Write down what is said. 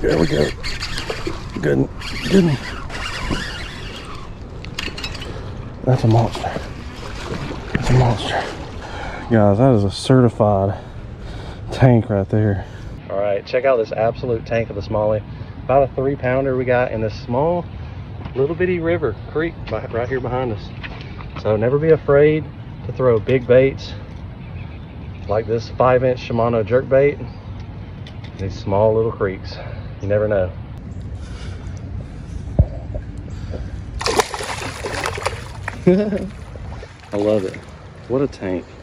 There we go. Good. Good. That's a monster. That's a monster. Guys, that is a certified tank right there. All right, check out this absolute tank of the smallie. About a 3-pounder we got in this small little bitty river creek right here behind us. So never be afraid to throw big baits like this 5-inch Shimano jerk bait in these small little creeks. You never know. I love it. What a tank.